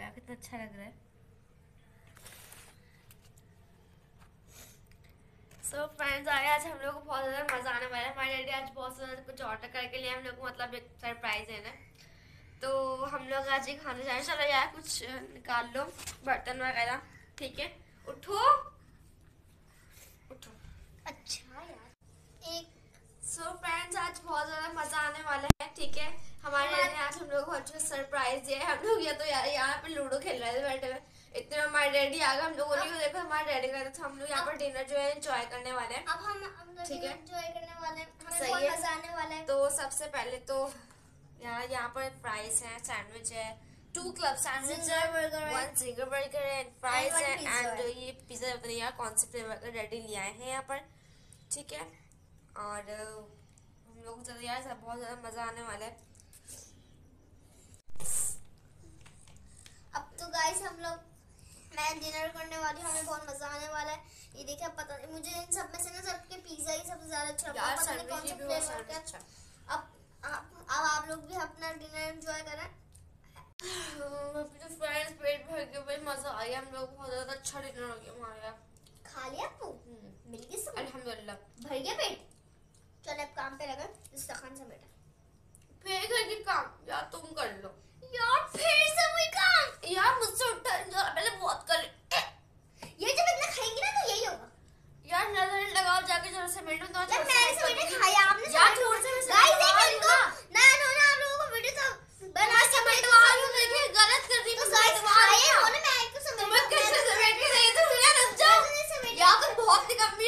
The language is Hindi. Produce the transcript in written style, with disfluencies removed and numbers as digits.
यार कितना अच्छा लग रहा है। सो फ्रेंड्स आज हम लोग को बहुत ज़्यादा मज़ा आने वाला है। हमारे डैडी आज बहुत ज़्यादा कुछ ऑर्डर करके लिए हम लोग को, मतलब एक सरप्राइज है ना, तो हम लोग आज ही खाने जाए। चलो यार कुछ निकाल लो बर्तन वगैरह, ठीक है? उठो उठो। अच्छा यार एक सो फ्रेंड्स आज बहुत ज़्यादा मज़ा आने वाला है, ठीक है? हमारे डैडी ने आज हम लोग को अच्छा सरप्राइज दिया है। हम लोग या तो यार यहाँ पे लूडो खेल रहे थे बैठे हुए, इतने में हमारे डैडी आ गए। हम लोगों ने देखो हमारे डैडी का, तो हम लोग यहाँ पर डिनर जो है एंजॉय करने वाले हैं। अब हम ठीक है एंजॉय करने वाले हैं, हमें सही बहुत है, मजा आने वाला है। तो सबसे पहले तो यार यहाँ पर फ्राइज है, सैंडविच है, 2 क्लब सैंडविच है, 1 सिंगल बर्गर है, फ्राइज है एंड ये पिज्जा पता नहीं यार कौन से फ्लेवर का डैडी ले आए हैं यहाँ पर, ठीक है? और हम लोग को यार सब बहुत ज्यादा मजा आने वाला है। अब तो गाइस हम लोग मैं डिनर करने वाली हूँ, हमें बहुत मजा आने वाला है। ये देखिए पता नहीं मुझे इन सब में से ना सबके पिज्जा ही सबसे ज्यादा अच्छा लगता है, पता नहीं कौन सा फ्लेवर का। अच्छा अब आप लोग भी अपना डिनर एंजॉय करें। फ्रेंड्स पेट भर के भाई मजा आ गया, हम लोग बहुत ज्यादा अच्छा डिनर हो गया हमारा। खा लिया तू? मिल गई सब? अल्हम्दुलिल्लाह भर गया पेट। चल अब काम पे लगा, दस्तरखान से बेटा। फिर घर के काम यार तुम कर लो यार, फिर से वही काम यार, मुझसे उठा पहले बहुत कर। ये जब इतना खाएंगे ना तो यही होगा यार। नजर लगाओ जाके जरा से मिनट में, तो यार मैंने से मैंने खाया आपने यार जोर से गाइस देख इनको ना आप लोगों को वीडियो तो बना के बैठवा लो, देखिए गलत कर दी। तो गाइस खाए हो ना, मैं एक तो समेट कैसे समेट के दे दूं यार, रुक जाओ यार, तुम बहुत निकम्मे